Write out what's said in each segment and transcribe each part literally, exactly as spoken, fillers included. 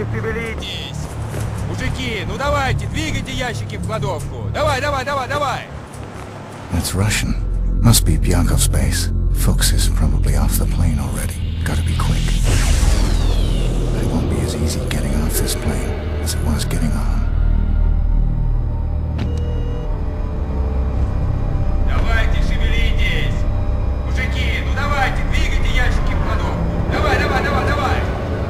Шевелитесь! Мужики, ну давайте, двигайте ящики в кладовку! Давай, давай, давай, давай! That's Russian. Must be Bjarkhov's base. Fuchs is probably off the plane already. Gotta be quick. But it won't be as easy getting off this plane as it was getting on. Давайте, шевелитесь! Мужики, ну давайте, двигайте ящики в кладовку! Давай, давай, давай, давай!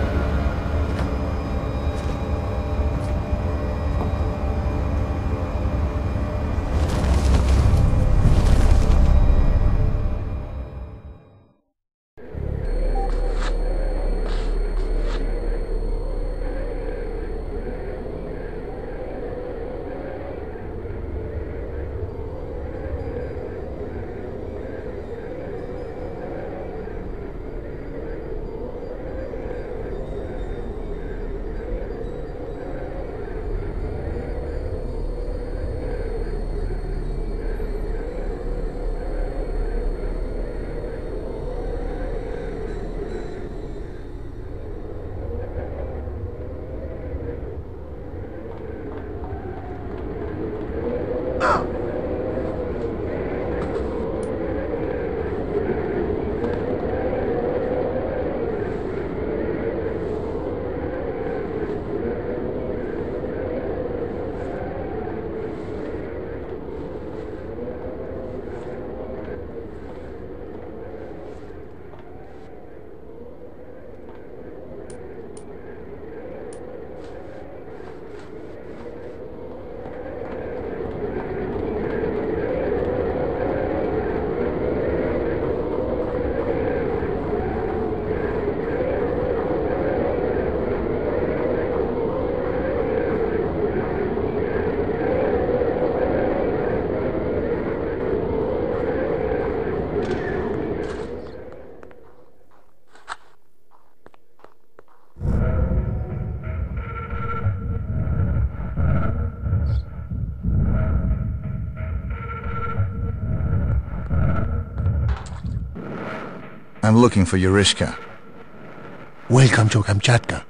I'm looking for Yurishka. Welcome to Kamchatka.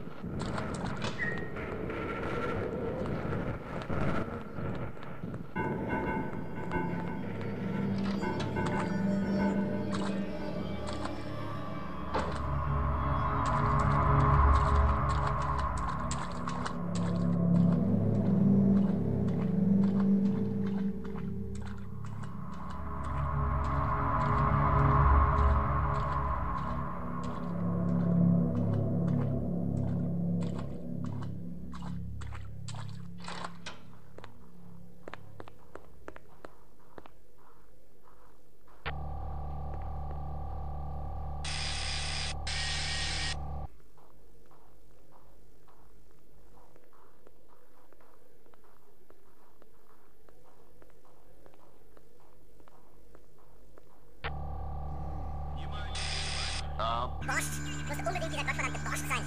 Bosch, muss unbedingt dieser gottverdammte Bosch sein.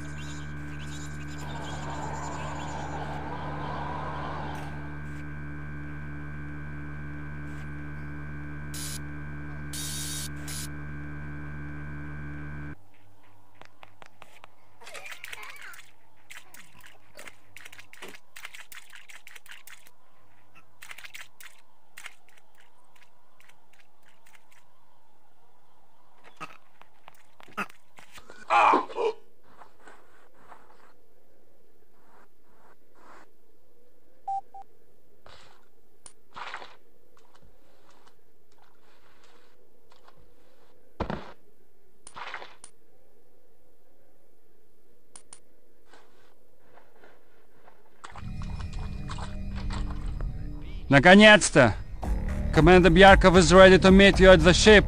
Наконец-то! Commander Bjarkhov is ready to meet you at the ship.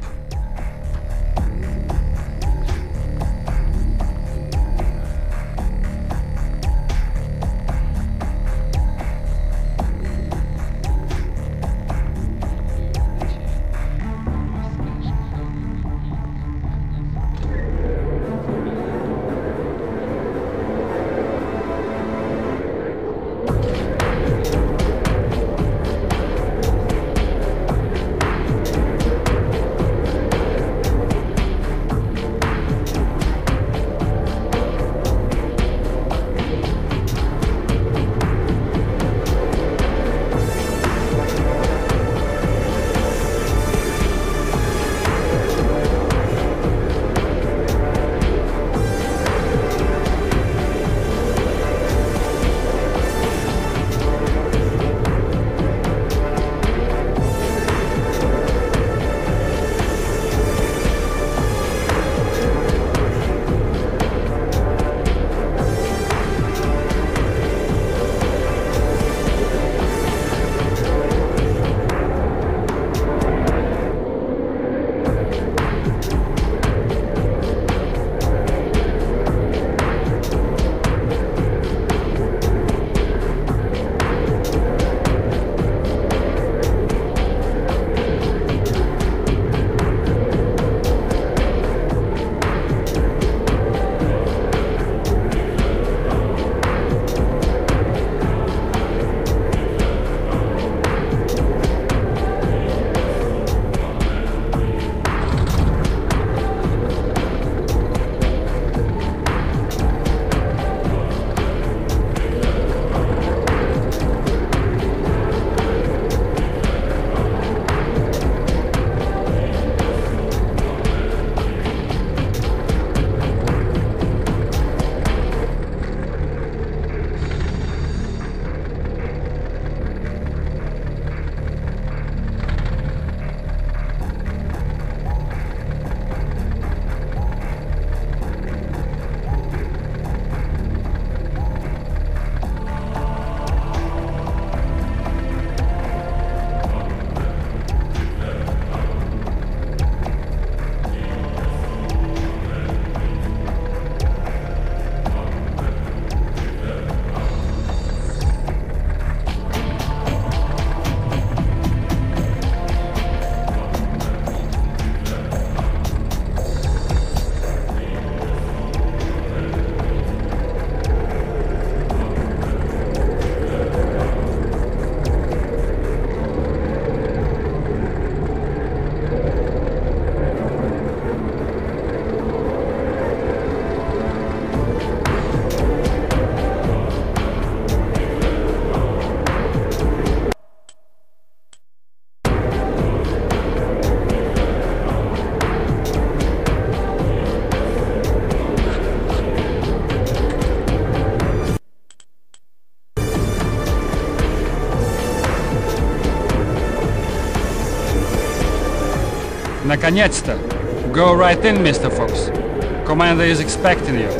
Наконец-то! Go right in, Mister Fox. Commander is expecting you.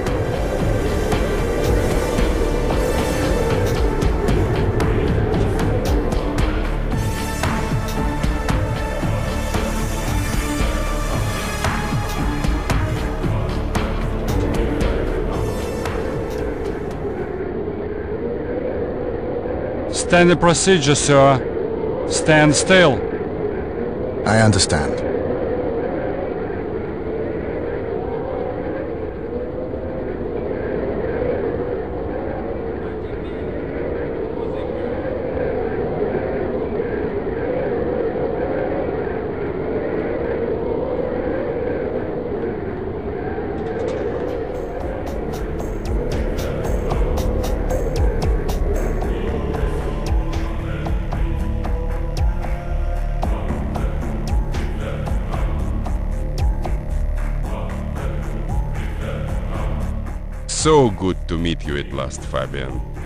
Standard procedure, sir. Stand still. I understand. So good to meet you at last, Fabian.